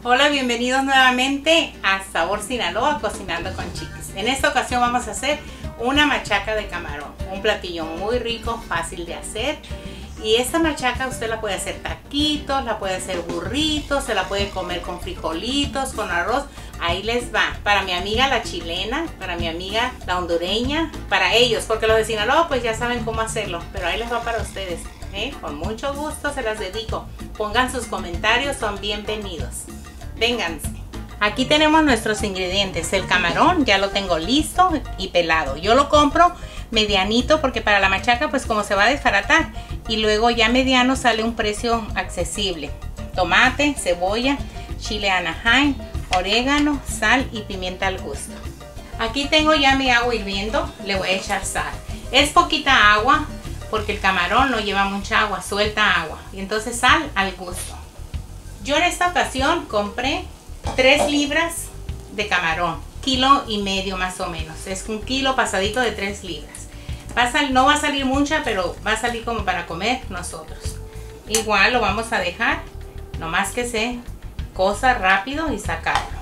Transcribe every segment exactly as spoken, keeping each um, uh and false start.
Hola, bienvenidos nuevamente a Sabor Sinaloa, Cocinando con Chiquis. En esta ocasión vamos a hacer una machaca de camarón, un platillo muy rico, fácil de hacer. Y esta machaca usted la puede hacer taquitos, la puede hacer burritos, se la puede comer con frijolitos, con arroz. Ahí les va, para mi amiga la chilena, para mi amiga la hondureña, para ellos, porque los de Sinaloa pues ya saben cómo hacerlo, pero ahí les va para ustedes, ¿eh? Con mucho gusto se las dedico. Pongan sus comentarios, son bienvenidos. Vénganse. Aquí tenemos nuestros ingredientes. El camarón ya lo tengo listo y pelado. Yo lo compro medianito porque para la machaca pues como se va a desbaratar, y luego ya mediano sale un precio accesible. Tomate, cebolla, chile Anaheim, orégano, sal y pimienta al gusto. Aquí tengo ya mi agua hirviendo, le voy a echar sal. Es poquita agua porque el camarón no lleva mucha agua, suelta agua, y entonces sal al gusto. Yo en esta ocasión compré tres libras de camarón, kilo y medio más o menos. Es un kilo pasadito de tres libras. Va a sal, no va a salir mucha, pero va a salir como para comer nosotros. Igual lo vamos a dejar, nomás que se cosa rápido y sacarlo.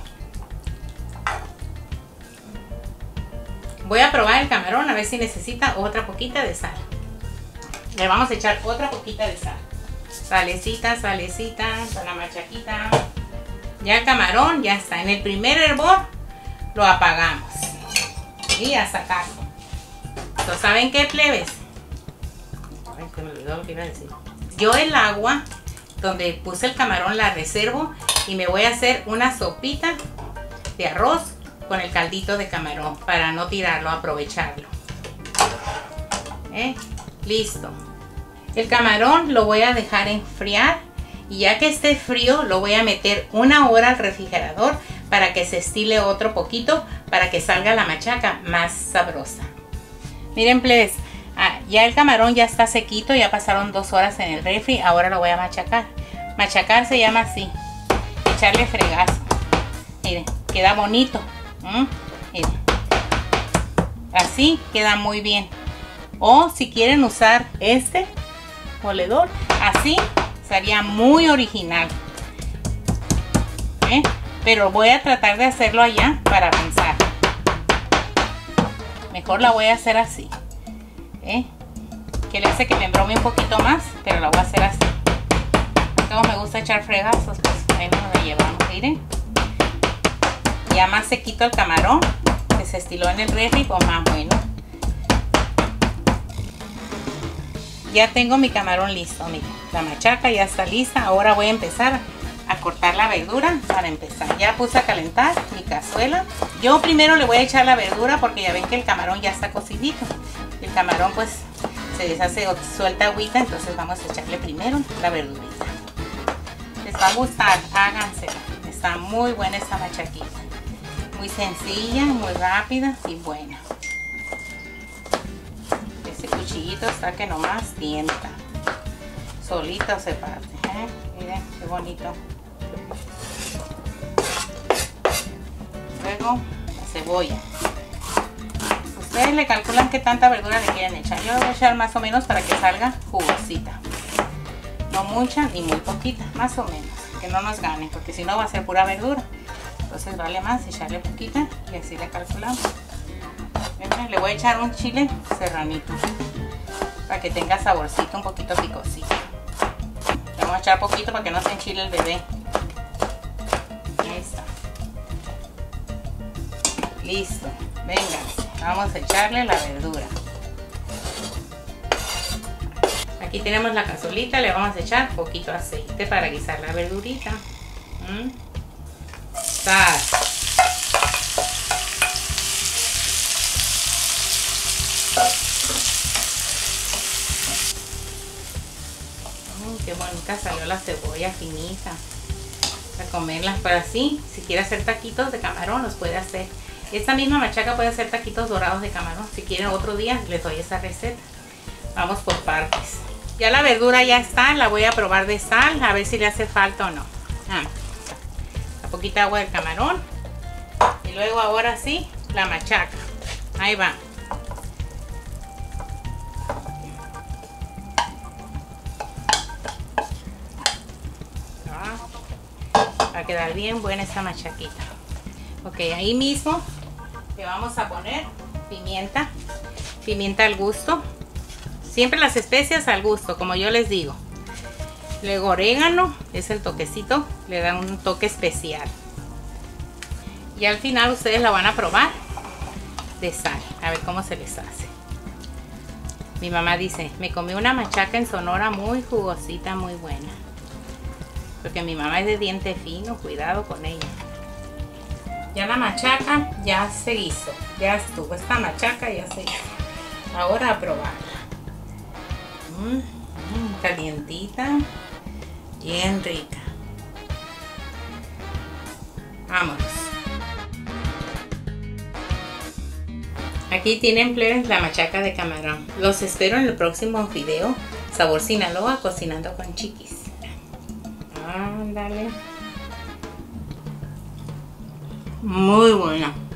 Voy a probar el camarón a ver si necesita otra poquita de sal. Le vamos a echar otra poquita de sal. Salecita, salecita, para la machaquita. Ya el camarón ya está. En el primer hervor lo apagamos. Y a sacarlo. Entonces, ¿saben qué, plebes? Ay, que me olvidó lo que iba a decir. Yo el agua donde puse el camarón la reservo y me voy a hacer una sopita de arroz con el caldito de camarón para no tirarlo, aprovecharlo. ¿Eh? Listo. El camarón lo voy a dejar enfriar y ya que esté frío lo voy a meter una hora al refrigerador para que se estile otro poquito, para que salga la machaca más sabrosa. Miren, plebes, ah, ya el camarón ya está sequito, ya pasaron dos horas en el refri, ahora lo voy a machacar. Machacar se llama así, echarle fregazo. Miren, queda bonito. ¿Mm? Miren. Así queda muy bien. O si quieren usar este moledor, así sería muy original. ¿Eh? Pero voy a tratar de hacerlo allá para avanzar. Mejor la voy a hacer así. ¿Eh? Que le hace que me embrome un poquito más, pero la voy a hacer así. Como me gusta echar fregazos, pues ahí nos la llevamos. Miren. Ya más sequito el camarón, que se estiló en el refri, pues más bueno. Ya tengo mi camarón listo, miren. La machaca ya está lista. Ahora voy a empezar a cortar la verdura para empezar. Ya puse a calentar mi cazuela. Yo primero le voy a echar la verdura porque ya ven que el camarón ya está cocidito. El camarón pues se deshace o suelta agüita, entonces vamos a echarle primero la verdurita. Les va a gustar, hágansela. Está muy buena esta machaquita. Muy sencilla, muy rápida y buena. Ese cuchillito está que nomás tienta. Solito se parte. ¿eh? Miren qué bonito. Luego la cebolla. Ustedes le calculan qué tanta verdura le quieren echar. Yo le voy a echar más o menos para que salga jugosita. No mucha ni muy poquita, más o menos. Que no nos gane, porque si no va a ser pura verdura. Entonces vale más echarle poquita y así le calculamos. Le voy a echar un chile serranito para que tenga saborcito, un poquito picosito. Le vamos a echar poquito para que no se enchile el bebé. Ahí está. Listo. Venga, vamos a echarle la verdura. Aquí tenemos la cazuelita, le vamos a echar poquito aceite para guisar la verdurita. ¿Mm? Sal. Mm, qué bonita salió la cebolla finita. Para comerlas, pero así, si quiere hacer taquitos de camarón, los puede hacer. Esta misma machaca puede hacer taquitos dorados de camarón. Si quieren otro día, les doy esa receta. Vamos por partes. Ya la verdura ya está, la voy a probar de sal, a ver si le hace falta o no. Ah, un poquita agua del camarón. Y luego ahora sí, la machaca. Ahí va. quedar bien buena esta machaquita. Ok, ahí mismo le vamos a poner pimienta, pimienta al gusto. Siempre las especias al gusto, como yo les digo. Luego orégano, es el toquecito, le da un toque especial. Y al final ustedes la van a probar de sal, a ver cómo se les hace. Mi mamá dice, me comí una machaca en Sonora muy jugosita, muy buena. Porque mi mamá es de diente fino, cuidado con ella. Ya la machaca ya se hizo, ya estuvo, esta machaca ya se hizo. Ahora a probarla. Mm, mm, calientita, bien rica. Vámonos. Aquí tienen, plebes, la machaca de camarón. Los espero en el próximo video. Sabor Sinaloa, cocinando con Chiquis. Ándale. Muy buena.